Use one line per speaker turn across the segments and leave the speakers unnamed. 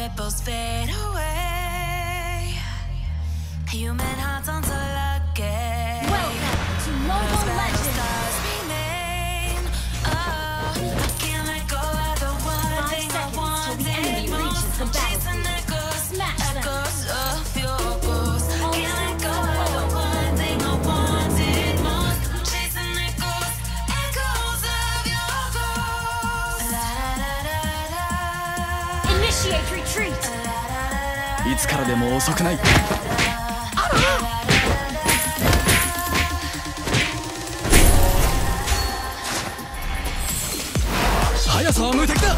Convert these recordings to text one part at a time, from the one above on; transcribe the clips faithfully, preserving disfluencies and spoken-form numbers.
ripples fade away. Human hearts aren't so lucky.
Welcome to Mobile Legends.
Stars remain. Oh, I can't let go of the one thing I want.
Till the enemy reaches the battlefield. Smash them.
Echoes of your ghost. Can't let go of the one thing I wanted most. Chasing echoes, echoes of your ghost. La la la la.
Initiate retreat.
いつからでも遅くない。速さは無敵だ。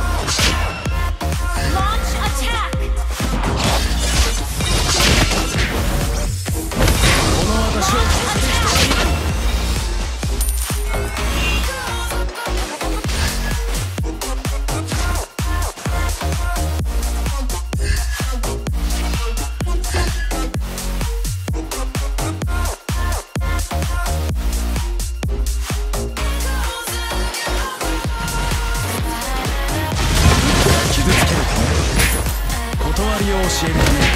Launch attack.
この私を倒すべき人はいない。教えるために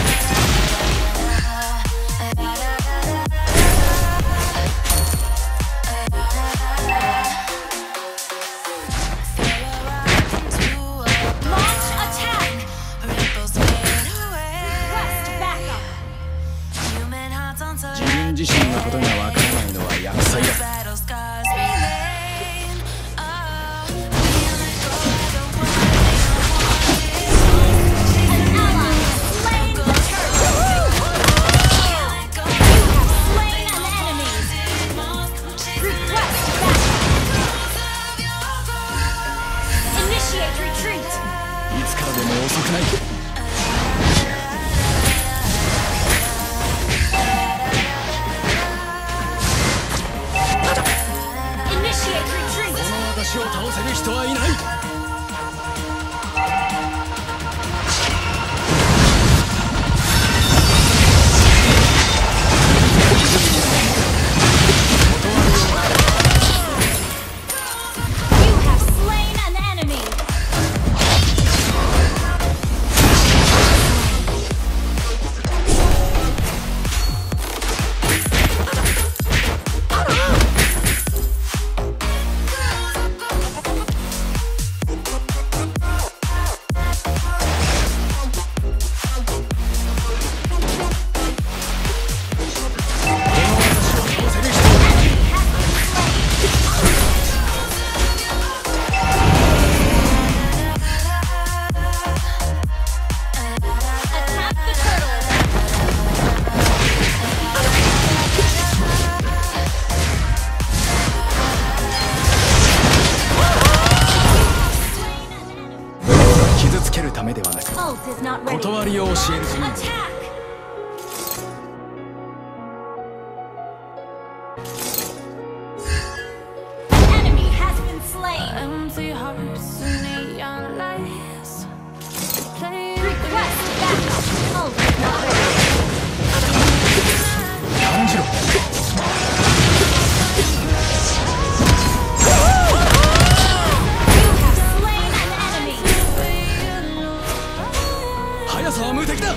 自分自身のことがわからないのは厄災だ。いつからでも遅くない。この私を倒せる人はいない。傷つけるためではなく、断りを教えるために。感じろ。速さは無敵だ。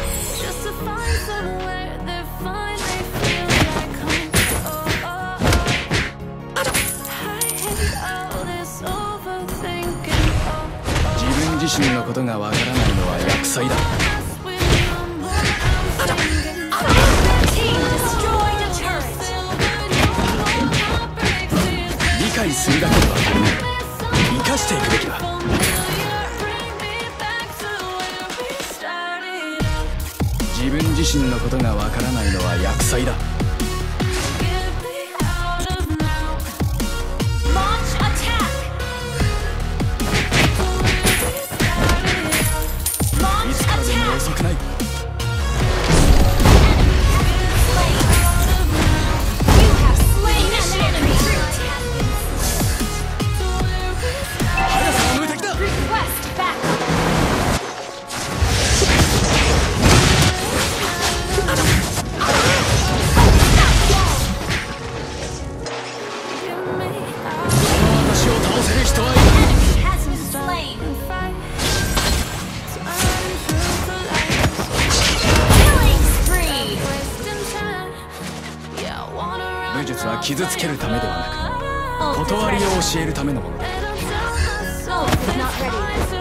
自分自身のことがわからないのは厄災だ。理解するだけでは足りない。生かしていくべきだ。自分自身のことがわからないのは厄災だ。いつからでも遅くない。速さは無敵だ。 傷つけるためではなく断りを教えるためのものだ。
Ult is not ready.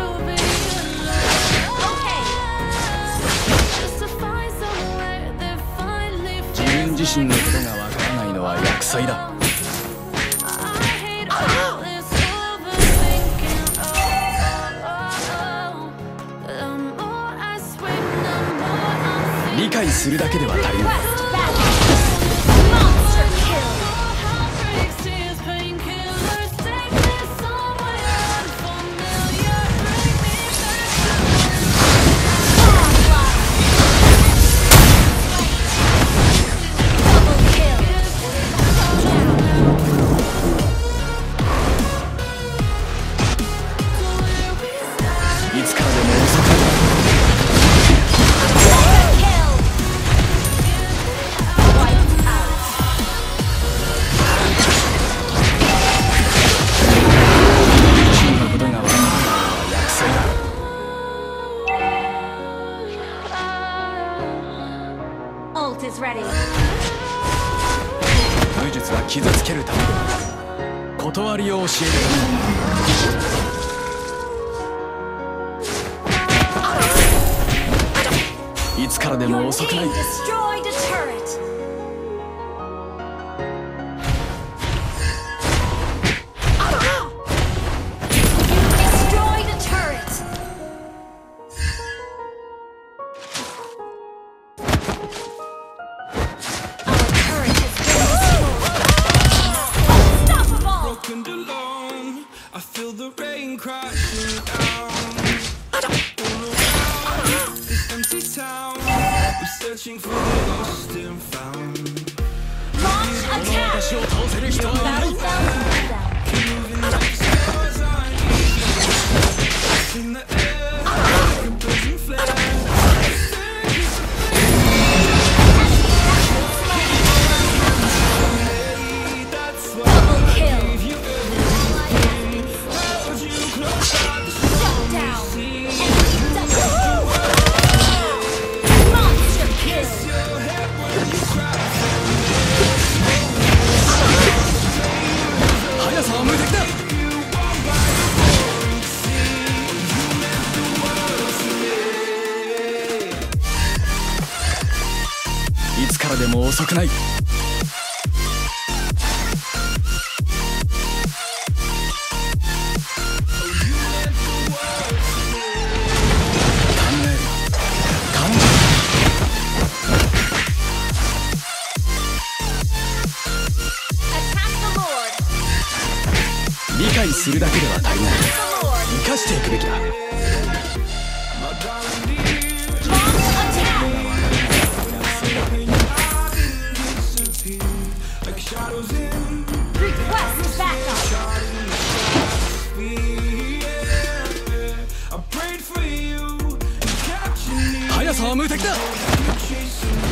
Okay.
自分自身のことがわからないのは厄災だ。理解するだけでは足りない。 いつからでも遅くない。自身のことが分からないのは厄災だ。
Ult is ready.
武術は傷つけるためではなく断りを教えるためのものだ。 いつからでも遅くない。
Destroyed a turret. Destroyed a turret. Our turret has been destroyed. Unstoppable.
Broken alone, I feel the rain crashing down. Empty town, we're searching for the lost and found.
Launch attack.
私を倒せる人は
Battle down.
Moving like stars on in the air, like a blazing flare. That's why
Double
I
kill.
gave you everything. Held you close by the
Shut down. Double. Monster kill.
your head when you cry.
速さは無敵だ。 いつからでも遅くない。
Attack the Lord.
理解するだけでは足りない。
The Lord.
生かしていくべきだ。
Launch attack.
Like shadows in
Request backup.
I prayed for you, captured me,
速さは無敵だ。
chasing